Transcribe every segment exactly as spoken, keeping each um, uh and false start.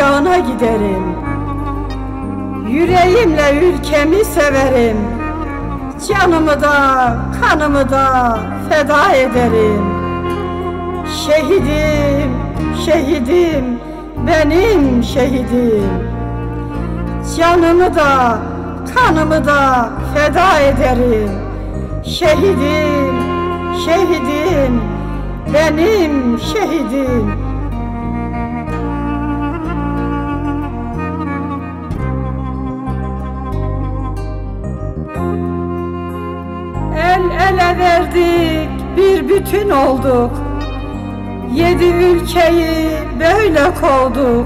toprağına giderim. Yüreğimle ülkemi severim. Canımı da kanımı da feda ederim. Şehidim, şehidim, benim şehidim. Canımı da kanımı da feda ederim. Şehidim, şehidim, benim şehidim. El ele verdik, bir bütün olduk. Yedi ülkeyi böyle kovduk.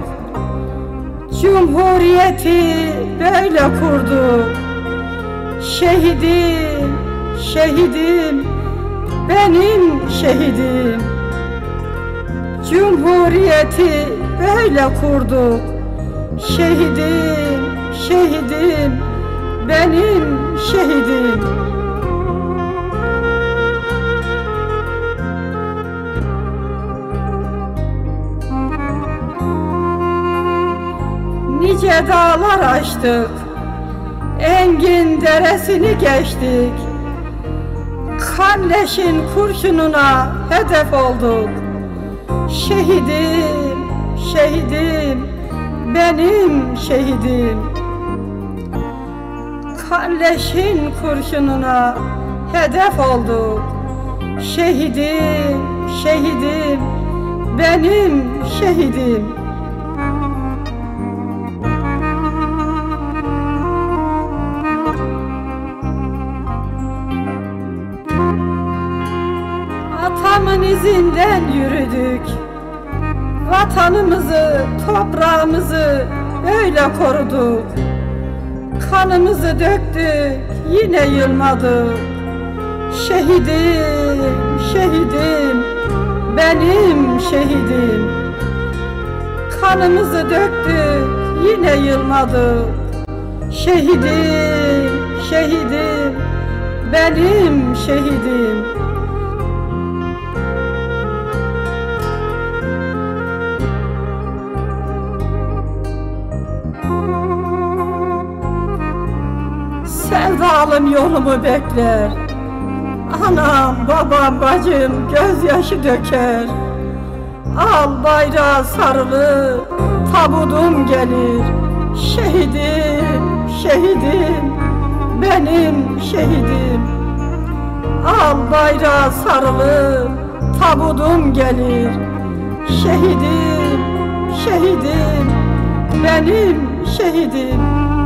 Cumhuriyeti böyle kurduk. Şehidim, şehidim, benim şehidim. Cumhuriyeti böyle kurduk. Şehidim, şehidim, benim şehidim. Nice dağlar aştık, Engin deresini geçtik. Kalleşin kurşununa hedef olduk. Şehidim, şehidim, benim şehidim. Kalleşin kurşununa hedef olduk. Şehidim, şehidim, benim şehidim. Atamın izinden yürüdük. Vatanımızı, toprağımızı böyle koruduk. Kanımızı döktük, yine yılmadık. Şehidim, şehidim, benim şehidim. Kanımızı döktük, yine yılmadık. Şehidim, şehidim, benim şehidim. Sevdalım yolumu bekler. Anam, babam, bacım gözyaşı döker. Al bayrağı sarılı, tabudum gelir. Şehidim, şehidim, benim şehidim. Al bayrağı sarılı, tabudum gelir. Şehidim, şehidim, benim şehidim.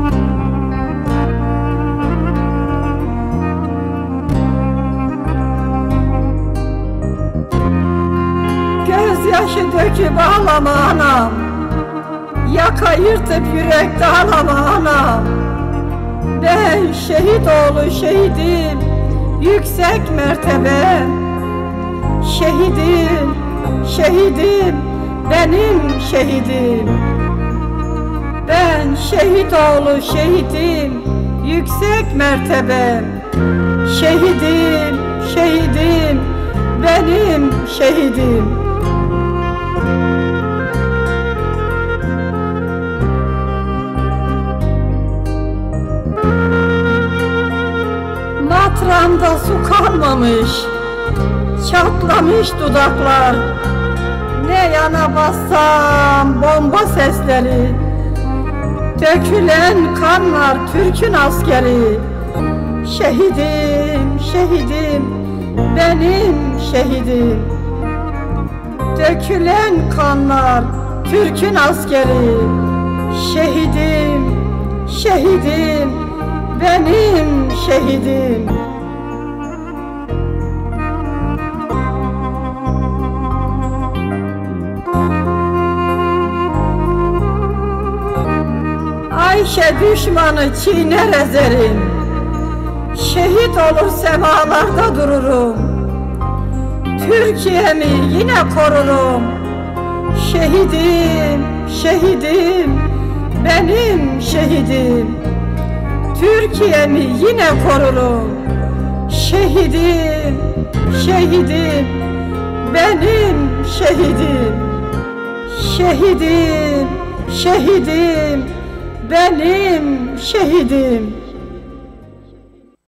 Gözyaşı döküp ağlama anam, yaka yırtıp yürek dağlama anam. Ben şehit oğlu şehidim, yüksek mertebe. Şehidim, şehidim, benim şehidim. Ben şehit oğlu şehidim, yüksek mertebe. Şehidim, şehidim, benim şehidim. Matramda su kalmamış, çatlamış dudaklar. Ne yana bassam bomba sesleri. Dökülen kanlar Türk'ün askeri. Şehidim, şehidim, benim şehidim. Dökülen kanlar Türk'ün askeri. Şehidim, şehidim, benim şehidim. Ayşe düşmanı çiğner ezerim. Şehit olur semalarda dururum. Türkiye'mi yine korurum. Şehidim, şehidim, benim şehidim. Türkiye'mi yine korurum. Şehidim, şehidim, benim şehidim. Şehidim, şehidim, benim şehidim.